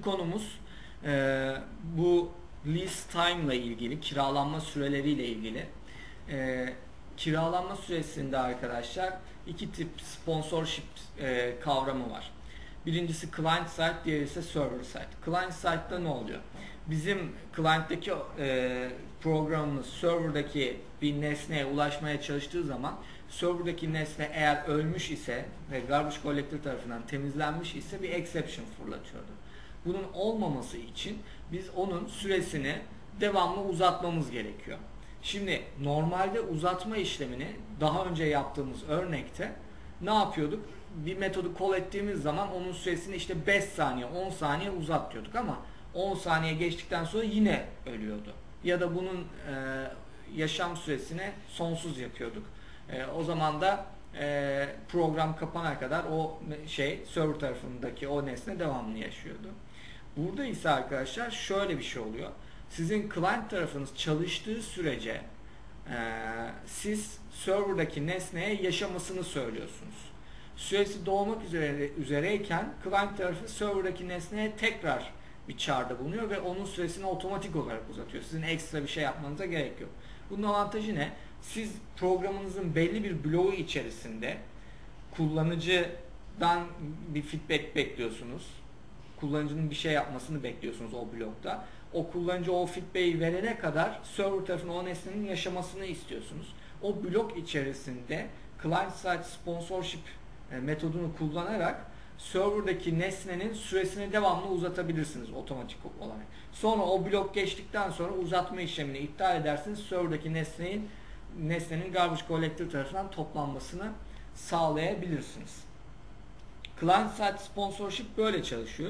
konumuz bu lease time ile ilgili, kiralanma süreleriyle ilgili. Kiralanma süresinde arkadaşlar iki tip sponsorship kavramı var. Birincisi client side, diğeri ise server side. Client side'da ne oluyor? Bizim client'taki programımız server'daki bir nesneye ulaşmaya çalıştığı zaman server'daki nesne eğer ölmüş ise ve garbage collector tarafından temizlenmiş ise bir exception fırlatıyordu. Bunun olmaması için biz onun süresini devamlı uzatmamız gerekiyor. Şimdi normalde uzatma işlemini daha önce yaptığımız örnekte ne yapıyorduk? Bir metodu call ettiğimiz zaman onun süresini işte 5 saniye, 10 saniye uzat diyorduk ama 10 saniye geçtikten sonra yine ölüyordu. Ya da bunun yaşam süresini sonsuz yapıyorduk. O zaman da program kapana kadar o server tarafındaki o nesne devamlı yaşıyordu. Burada ise arkadaşlar şöyle bir şey oluyor. Sizin client tarafınız çalıştığı sürece siz serverdaki nesneye yaşamasını söylüyorsunuz. Süresi dolmak üzereyken client tarafı serverdaki nesneye tekrar bir çağrıda bulunuyor ve onun süresini otomatik olarak uzatıyor. Sizin ekstra bir şey yapmanıza gerek yok. Bunun avantajı ne? Siz programınızın belli bir bloğu içerisinde kullanıcıdan bir feedback bekliyorsunuz. Kullanıcının bir şey yapmasını bekliyorsunuz o blokta. O kullanıcı o feedback'i verene kadar server tarafına o nesnenin yaşamasını istiyorsunuz. O blok içerisinde client side sponsorship metodunu kullanarak serverdaki nesnenin süresini devamlı uzatabilirsiniz otomatik olarak. Sonra o blok geçtikten sonra uzatma işlemini iptal edersiniz. Serverdaki nesnenin garbage collector tarafından toplanmasını sağlayabilirsiniz. Client side sponsorship böyle çalışıyor.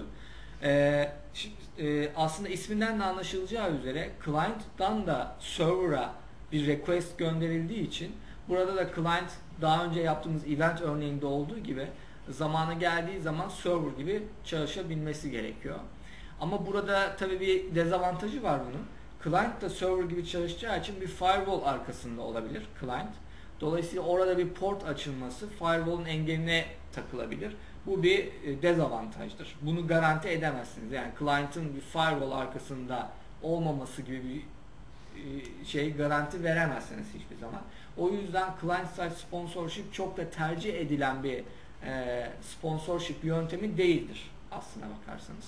Aslında isminden de anlaşılacağı üzere client'tan da server'a bir request gönderildiği için burada da client daha önce yaptığımız event örneğinde olduğu gibi zamanı geldiği zaman server gibi çalışabilmesi gerekiyor. Ama burada tabii bir dezavantajı var bunun. Client da server gibi çalışacağı için bir firewall arkasında olabilir client. Dolayısıyla orada bir port açılması firewall'un engeline takılabilir. Bu bir dezavantajdır. Bunu garanti edemezsiniz. Yani client'ın bir firewall arkasında olmaması gibi bir garanti veremezsiniz hiçbir zaman. O yüzden client side sponsorship çok da tercih edilen bir sponsorship yöntemi değildir aslına bakarsanız.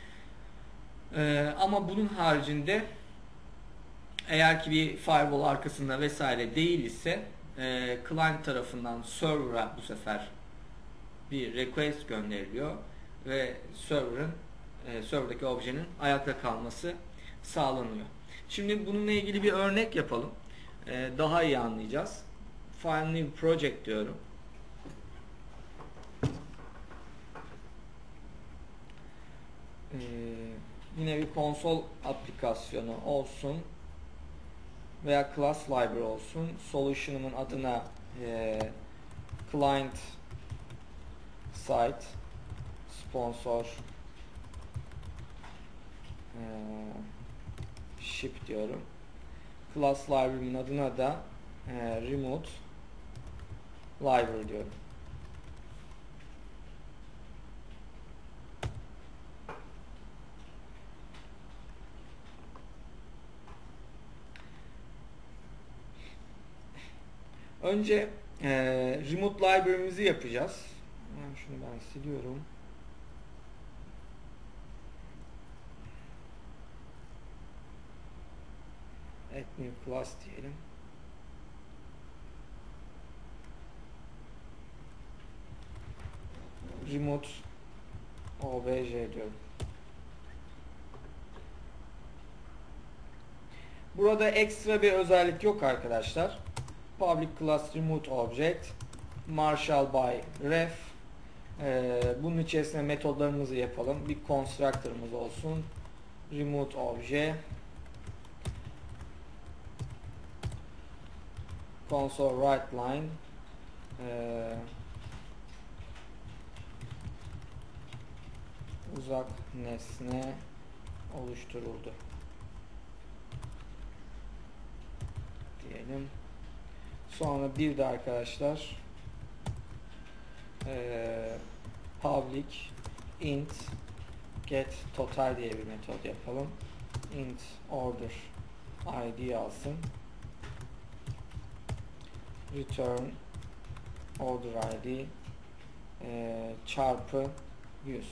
Ama bunun haricinde eğer ki bir firewall arkasında vesaire değil ise client tarafından server'a bu sefer bir request gönderiliyor ve serverdaki objenin ayakta kalması sağlanıyor. Şimdi bununla ilgili bir örnek yapalım. Daha iyi anlayacağız. File new project diyorum. Yine bir konsol aplikasyonu olsun veya class library olsun. Solution'ımın adına client site sponsor ship diyorum. Class library'min adına da remote library diyorum. Önce remote library'mizi yapacağız. Şunu ben siliyorum. Add new class diyelim. Remote obj diyorum. Burada ekstra bir özellik yok arkadaşlar. Public class remote object marshal by ref. Bunun içerisine metodlarımızı yapalım. Bir constructor'ımız olsun. Remote obje console write line uzak nesne oluşturuldu diyelim. Sonra bir de arkadaşlar public int get total diye bir metot yapalım. Int order id alsın. Return order id çarpı 100.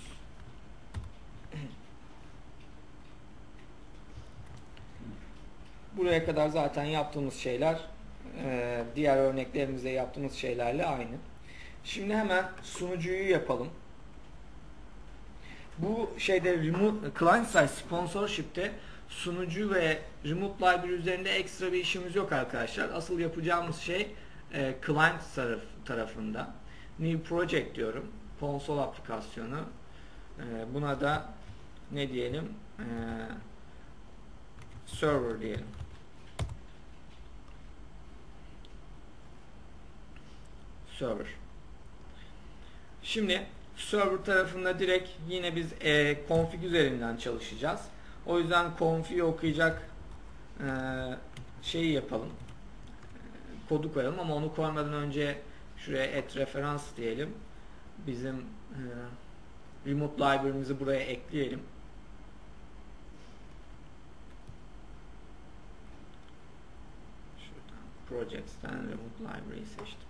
Buraya kadar zaten yaptığımız şeyler diğer örneklerimizde yaptığımız şeylerle aynı. Şimdi hemen sunucuyu yapalım. Bu şeyde client side sponsorship'te sunucu ve remote library üzerinde ekstra bir işimiz yok arkadaşlar. Asıl yapacağımız şey client tarafında. New project diyorum. Konsol aplikasyonu. Buna da ne diyelim? Server diyelim. Server. Şimdi server tarafında direkt yine biz config üzerinden çalışacağız. O yüzden config okuyacak şeyi yapalım. Kodu koyalım ama onu koymadan önce şuraya add referans diyelim. Bizim remote library'mizi buraya ekleyelim. Şuradan projects'ten remote library'yi seçtim.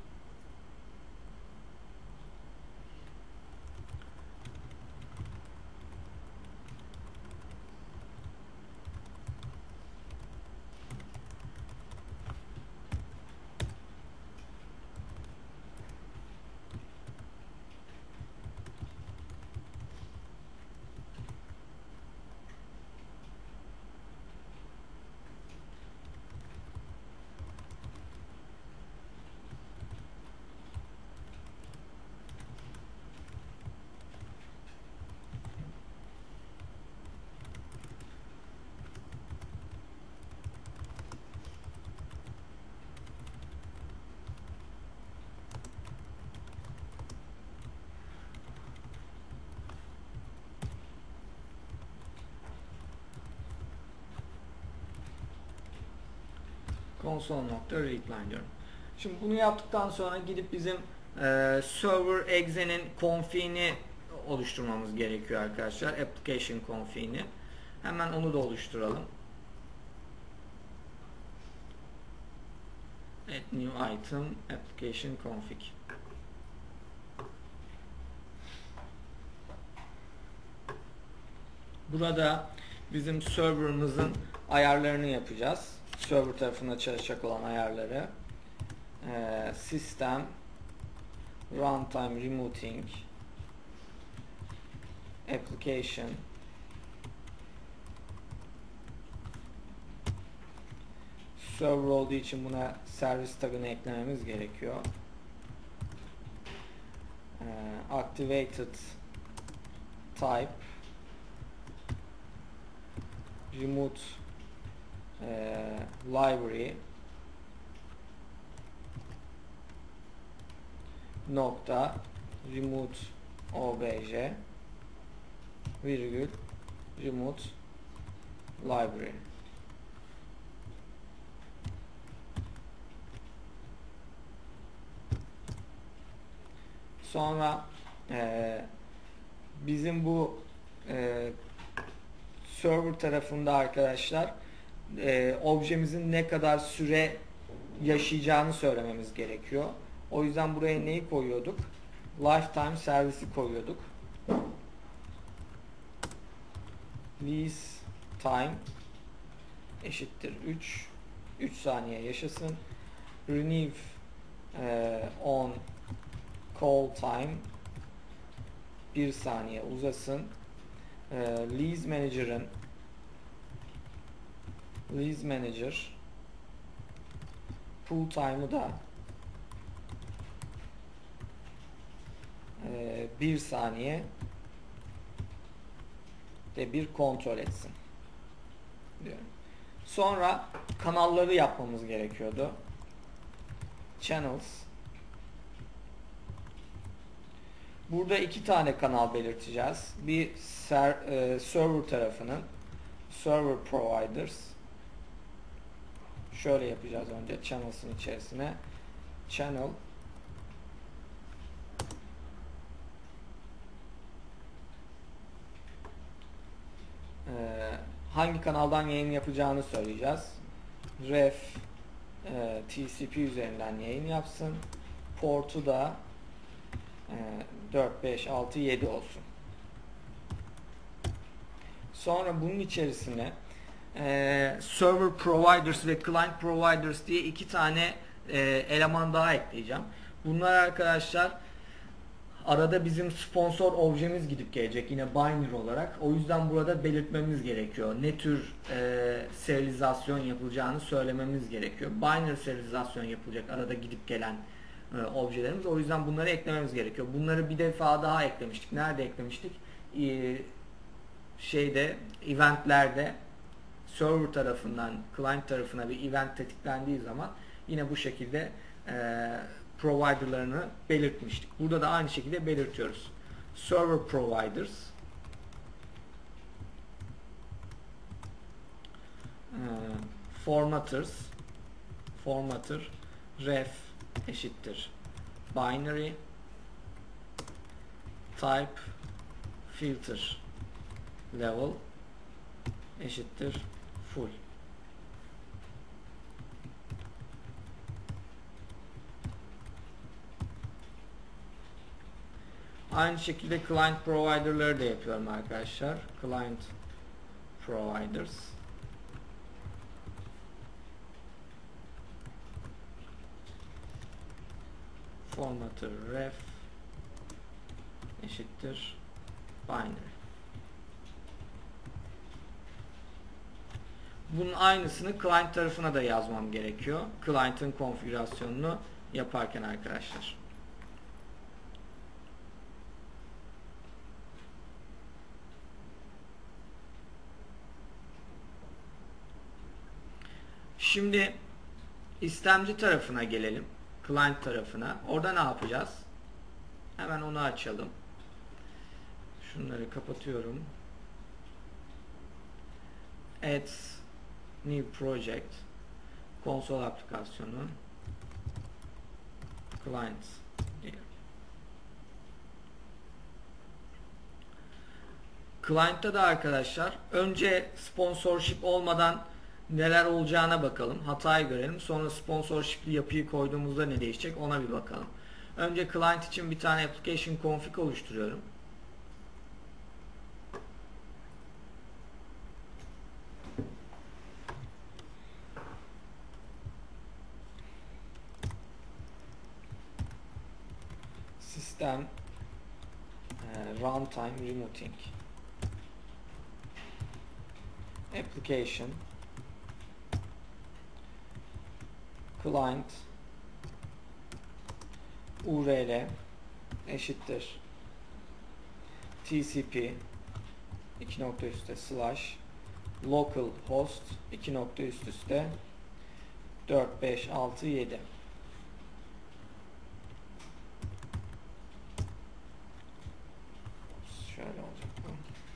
console.readline diyorum. Şimdi bunu yaptıktan sonra gidip bizim server exe'nin config'ini oluşturmamız gerekiyor arkadaşlar. Application config'ini. Hemen onu da oluşturalım. Add new item application config. Burada bizim server'ımızın ayarlarını yapacağız. Server tarafında çalışacak olan ayarları. System runtime remoting application server olduğu için buna servis tagını eklememiz gerekiyor. Activated type remote library nokta remote obj virgül remote library. Sonra bizim bu server tarafında arkadaşlar objemizin ne kadar süre yaşayacağını söylememiz gerekiyor. O yüzden buraya neyi koyuyorduk? Lifetime servisi koyuyorduk. Lease time eşittir 3 saniye yaşasın. Renew on call time 1 saniye uzasın. Lease manager pool time'ı da 1 saniye de bir kontrol etsin diyorum. Sonra kanalları yapmamız gerekiyordu. Channels. Burada 2 tane kanal belirteceğiz. Bir server tarafının server providers. Şöyle yapacağız önce channels'ın içerisine channel hangi kanaldan yayın yapacağını söyleyeceğiz. Ref TCP üzerinden yayın yapsın. Portu da 4, 5, 6, 7 olsun. Sonra bunun içerisine server providers ve client providers diye iki tane eleman daha ekleyeceğim. Bunlar arkadaşlar arada bizim sponsor objemiz gidip gelecek yine binary olarak. O yüzden burada belirtmemiz gerekiyor. Ne tür serializasyon yapılacağını söylememiz gerekiyor. Binary serializasyon yapılacak arada gidip gelen objelerimiz. O yüzden bunları eklememiz gerekiyor. Bunları bir defa daha eklemiştik. Nerede eklemiştik? Eventlerde server tarafından client tarafına bir event tetiklendiği zaman yine bu şekilde providerlarını belirtmiştik. Burada da aynı şekilde belirtiyoruz. Server providers formatter ref eşittir binary type filter level eşittir full. Aynı şekilde client provider'ları da yapıyorum arkadaşlar. Client providers formatter ref eşittir binary. Bunun aynısını client tarafına da yazmam gerekiyor. Client'ın konfigürasyonunu yaparken arkadaşlar. Şimdi istemci tarafına gelelim. Client tarafına. Orada ne yapacağız? Hemen onu açalım. Şunları kapatıyorum. Add new project konsol aplikasyonu client diyelim. Client'ta da arkadaşlar önce sponsorship olmadan neler olacağına bakalım. Hatayı görelim. Sonra sponsorship'li yapıyı koyduğumuzda ne değişecek ona bir bakalım. Önce client için bir tane application config oluşturuyorum. System runtime rerouting application client URL eşittir TCP / localhost 4, 5, 6, 7 şöyle olacak bu.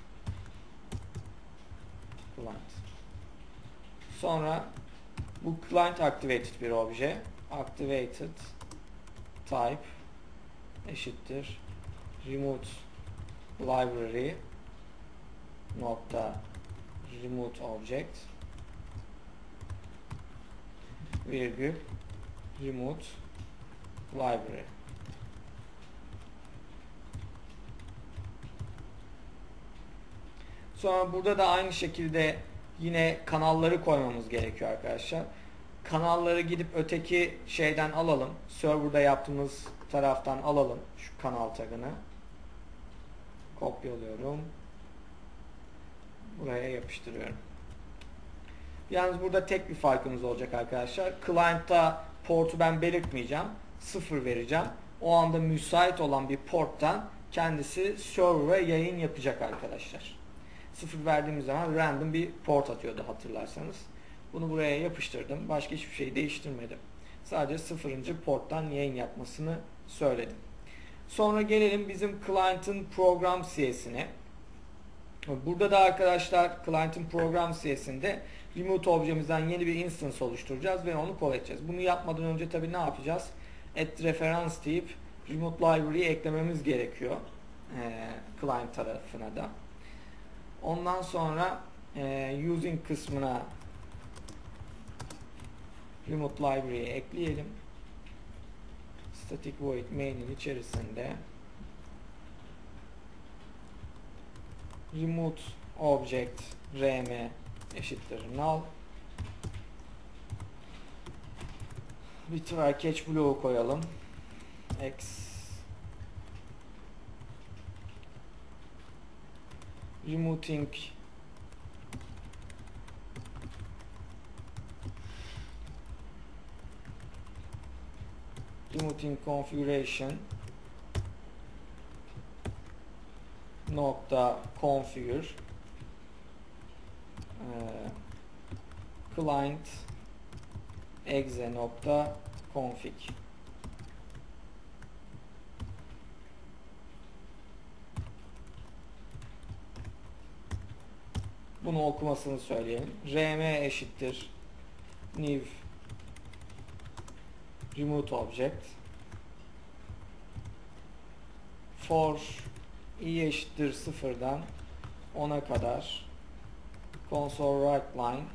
Client. Sonra bu client activated bir obje. Activated type eşittir remote library nokta remote object virgül remote library. Sonra burada da aynı şekilde yine kanalları koymamız gerekiyor arkadaşlar. Kanalları gidip öteki şeyden alalım. Server'da yaptığımız taraftan alalım şu kanal tagını. Kopyalıyorum. Buraya yapıştırıyorum. Yalnız burada tek bir farkımız olacak arkadaşlar. Client'ta portu ben belirtmeyeceğim. 0 vereceğim. O anda müsait olan bir porttan kendisi server'a yayın yapacak arkadaşlar. 0 verdiğimiz zaman random bir port atıyordu hatırlarsanız. Bunu buraya yapıştırdım. Başka hiçbir şey değiştirmedim. Sadece 0. porttan yayın yapmasını söyledim. Sonra gelelim bizim client'ın program CS'ine. Burada da arkadaşlar client'ın program CS'inde remote objemizden yeni bir instance oluşturacağız ve onu call edeceğiz. Bunu yapmadan önce tabii ne yapacağız? Add reference deyip remote library'i eklememiz gerekiyor. Client tarafına da. Ondan sonra Using kısmına remote library'i ekleyelim. Static void main'in içerisinde remote object rm eşittir null. Bir try catch bloğu koyalım. X removing configuration nokta configure client exe nokta config. Bunu okumasını söyleyelim. Rm eşittir new remote object for i eşittir 0'dan 10'a kadar console write line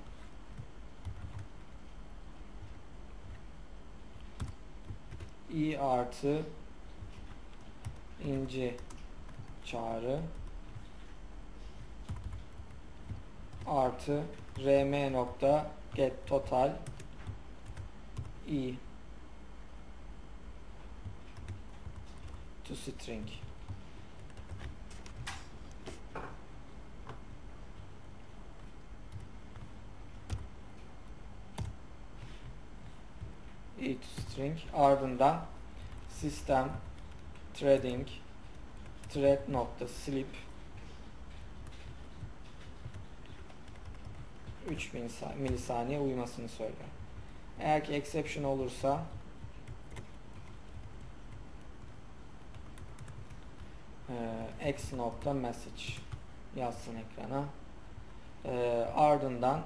i artı inci çağrı artı rm nokta get total i to string. I to string ardından system threading thread nokta sleep 3000 milisaniye uyumasını söylüyor. Eğer ki exception olursa x nokta message yazsın ekrana. Ardından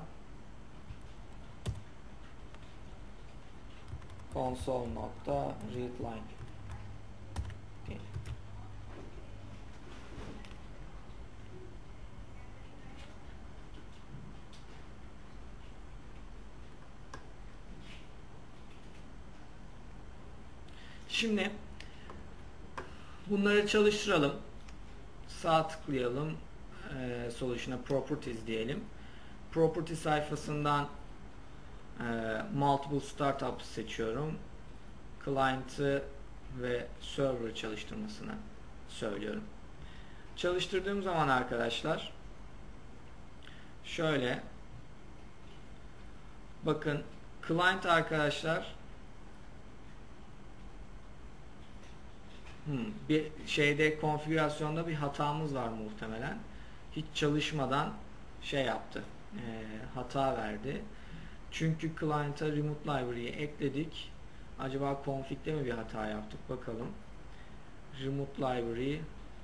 console nokta readline diye. Şimdi bunları çalıştıralım. Sağ tıklayalım. Solution'a properties diyelim. Property sayfasından multiple startup seçiyorum. Client'ı ve server çalıştırmasını söylüyorum. Çalıştırdığım zaman arkadaşlar şöyle bakın client arkadaşlar bir şeyde konfigürasyonda bir hatamız var muhtemelen. Hiç çalışmadan şey yaptı. Hata verdi. Çünkü client'a remote library'i ekledik. Acaba config'de mi bir hata yaptık? Bakalım. Remote library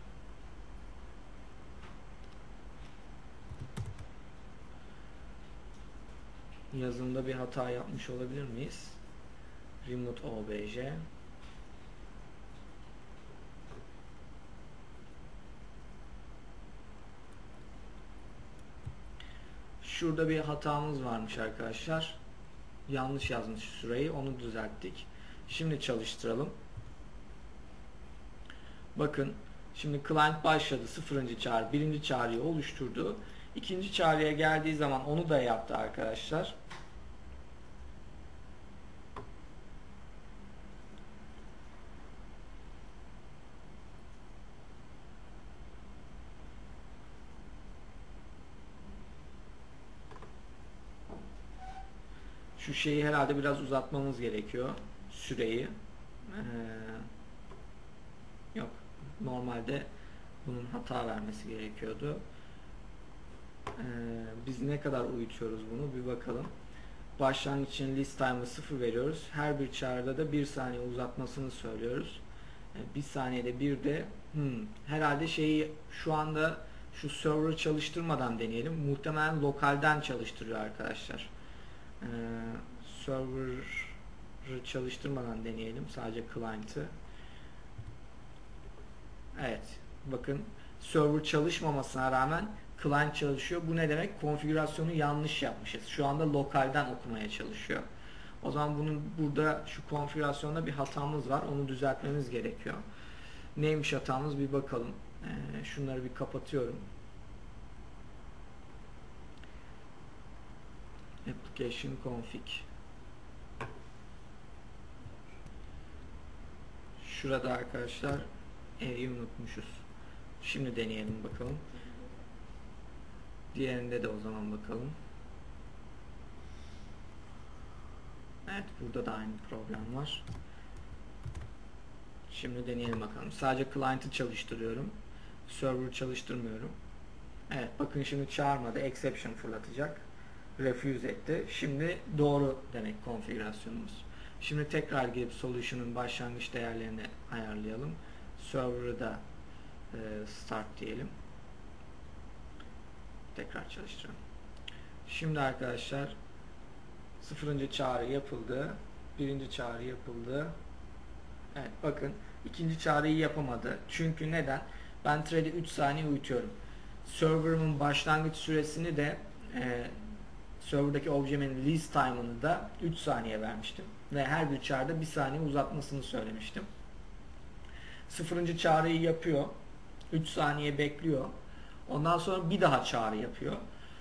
yazımda bir hata yapmış olabilir miyiz? Remote obj şurada bir hatamız varmış arkadaşlar. Yanlış yazmış süreyi. Onu düzelttik. Şimdi çalıştıralım. Bakın. Şimdi client başladı. 0. çağrı. 1. çağrıyı oluşturdu. 2. çağrıya geldiği zaman onu da yaptı arkadaşlar. Şu şeyi herhalde biraz uzatmamız gerekiyor. Süreyi. Yok. Normalde bunun hata vermesi gerekiyordu. Biz ne kadar uyutuyoruz bunu bir bakalım. Başlangıç için list time'ı 0 veriyoruz. Her bir çağrıda da 1 saniye uzatmasını söylüyoruz. 1 saniyede bir de herhalde şeyi şu anda şu server çalıştırmadan deneyelim. Muhtemelen lokalden çalıştırıyor arkadaşlar. Server'ı çalıştırmadan deneyelim. Sadece client'ı. Evet. Bakın server çalışmamasına rağmen client çalışıyor. Bu ne demek? Konfigürasyonu yanlış yapmışız. Şu anda lokalden okumaya çalışıyor. O zaman bunun burada şu konfigürasyonda bir hatamız var. Onu düzeltmemiz gerekiyor. Neymiş hatamız bir bakalım. Şunları bir kapatıyorum. Application config. Şurada arkadaşlar E'yi unutmuşuz. Şimdi deneyelim bakalım. Diğerinde de o zaman bakalım. Evet, burada da aynı problem var. Şimdi deneyelim bakalım. Sadece client'ı çalıştırıyorum. Server'ı çalıştırmıyorum. Evet, bakın şimdi çağırmadı. Exception fırlatacak. Refuse etti. Şimdi doğru demek konfigürasyonumuz. Şimdi tekrar girip solution'ın başlangıç değerlerini ayarlayalım. Server'ı da start diyelim. Tekrar çalıştıralım. Şimdi arkadaşlar 0. çağrı yapıldı. 1. çağrı yapıldı. Evet, bakın ikinci çağrıyı yapamadı. Çünkü neden? Ben thread'i 3 saniye uyutuyorum. Server'ımın başlangıç süresini de server'daki objemin release time'ını da 3 saniye vermiştim. Ve her bir çağrıda 1 saniye uzatmasını söylemiştim. 0. çağrıyı yapıyor. 3 saniye bekliyor. Ondan sonra bir daha çağrı yapıyor.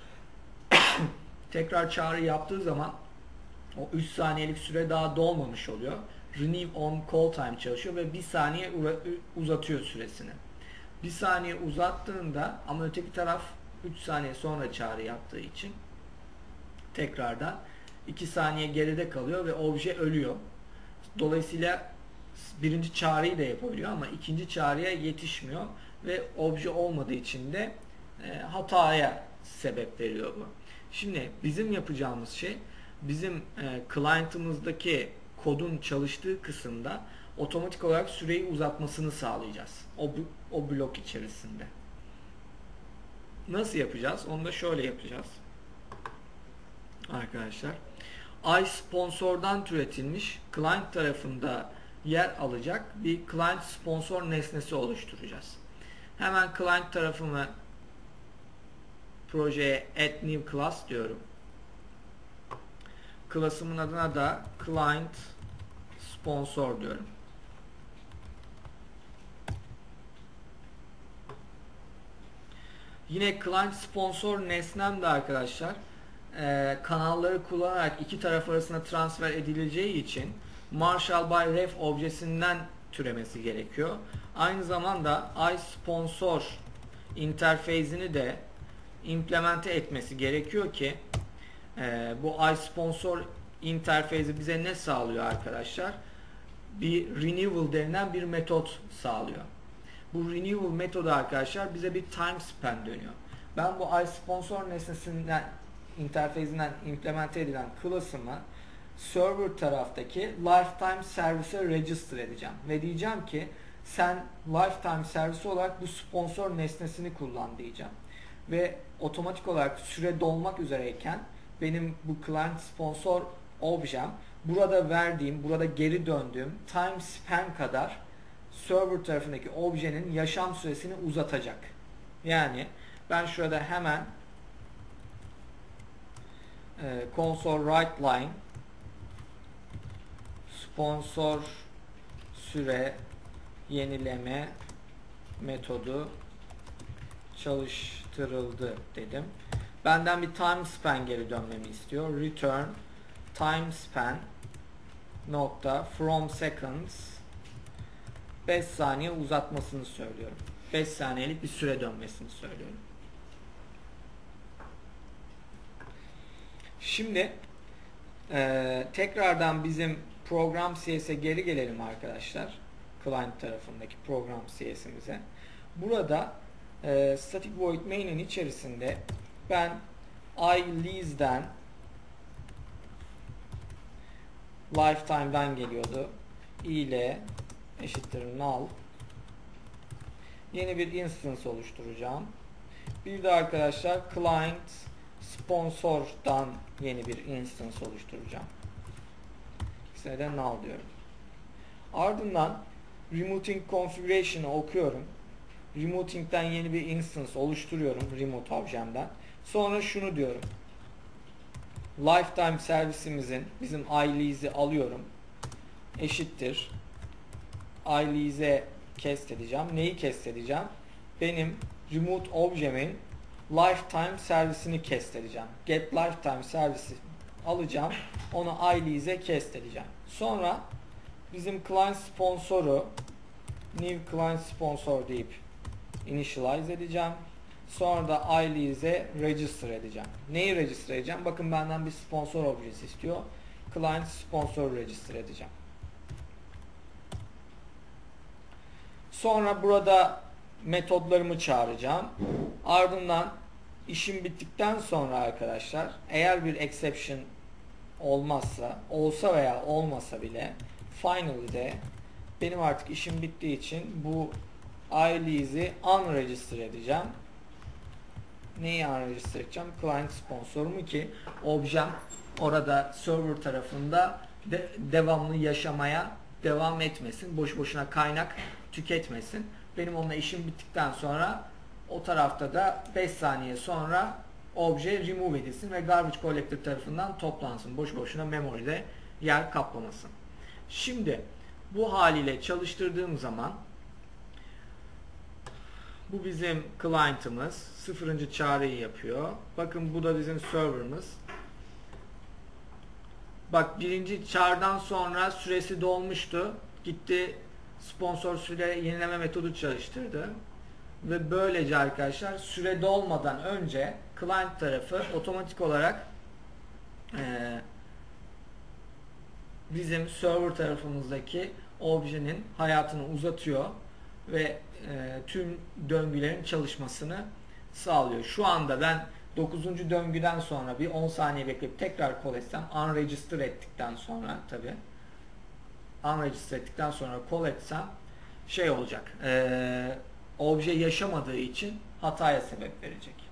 Tekrar çağrı yaptığı zaman o 3 saniyelik süre daha dolmamış oluyor. Renew on call time çalışıyor ve 1 saniye uzatıyor süresini. 1 saniye uzattığında ama öteki taraf 3 saniye sonra çağrı yaptığı için tekrardan 2 saniye geride kalıyor ve obje ölüyor. Dolayısıyla birinci çağrıyı da yapabiliyor ama ikinci çağrıya yetişmiyor ve obje olmadığı için de hataya sebep veriyor bu. Şimdi bizim yapacağımız şey, bizim client'ımızdaki kodun çalıştığı kısımda otomatik olarak süreyi uzatmasını sağlayacağız. O blok içerisinde. Nasıl yapacağız? Onu da şöyle yapacağız. Arkadaşlar, iSponsor'dan türetilmiş client tarafında yer alacak bir client sponsor nesnesi oluşturacağız. Hemen client tarafımı projeye add new class diyorum. Class'ımın adına da client sponsor diyorum. Yine client sponsor nesnem de arkadaşlar kanalları kullanarak iki taraf arasında transfer edileceği için Marshall by Ref objesinden türemesi gerekiyor. Aynı zamanda iSponsor interface'ini de implemente etmesi gerekiyor ki bu iSponsor interface'i bize ne sağlıyor arkadaşlar? Bir renewal denilen bir metot sağlıyor. Bu renewal metodu arkadaşlar bize bir time span dönüyor. Ben bu iSponsor nesnesinden interface'inden implemente edilen class'ımı server taraftaki lifetime servise register edeceğim ve diyeceğim ki sen lifetime servisi olarak bu sponsor nesnesini kullan diyeceğim. Ve otomatik olarak süre dolmak üzereyken benim bu client sponsor objem burada geri döndüğüm time span kadar server tarafındaki objenin yaşam süresini uzatacak. Yani ben şurada hemen console write line sponsor süre yenileme metodu çalıştırıldı dedim. Benden bir time span geri dönmemi istiyor. Return time span nokta from seconds 5 saniye uzatmasını söylüyorum. 5 saniyelik bir süre dönmesini söylüyorum. Şimdi tekrardan bizim program CS'e geri gelelim arkadaşlar. Client tarafındaki program CS'imize. Burada static void main'in içerisinde ben iLease'den lifetime'dan geliyordu. ile eşittir null. Yeni bir instance oluşturacağım. Bir de arkadaşlar client sponsor'dan yeni bir instance oluşturacağım. İkisine de null diyorum. Ardından remoting configuration'ı okuyorum remoting'den yeni bir instance oluşturuyorum remote objem'den. Sonra şunu diyorum. Lifetime servisimizin bizim iLease'i alıyorum. Eşittir. iLease'e cast edeceğim. Neyi cast edeceğim? Benim remote objemin lifetime servisini cast edeceğim. Get lifetime servisi alacağım. Onu iLease'e cast edeceğim. Sonra bizim client sponsoru new client sponsor deyip initialize edeceğim. Sonra da iLease'e register edeceğim. Neyi register edeceğim? Bakın benden bir sponsor objesi istiyor. Client sponsor register edeceğim. Sonra burada metodlarımı çağıracağım. Ardından işim bittikten sonra arkadaşlar eğer bir exception olmazsa, olsa veya olmasa bile final'de benim artık işim bittiği için bu iLease'i unregister edeceğim. Neyi unregister edeceğim? Client sponsorumu ki objem orada server tarafında devamlı yaşamaya devam etmesin. Boş boşuna kaynak tüketmesin. Benim onunla işim bittikten sonra o tarafta da 5 saniye sonra obje remove edilsin ve garbage collector tarafından toplansın. Boş boşuna memory'de yer kaplamasın. Şimdi bu haliyle çalıştırdığım zaman bu bizim client'ımız 0. çağrıyı yapıyor. Bakın bu da bizim server'ımız. Bak birinci çağrıdan sonra süresi dolmuştu. Gitti sponsor süre yenileme metodu çalıştırdı. Ve böylece arkadaşlar süre dolmadan önce client tarafı otomatik olarak bizim server tarafımızdaki objenin hayatını uzatıyor ve tüm döngülerin çalışmasını sağlıyor. Şu anda ben 9. döngüden sonra bir 10 saniye bekleyip tekrar call etsem unregister ettikten sonra tabi unregister ettikten sonra call etsem şey olacak, obje yaşamadığı için hataya sebep verecek.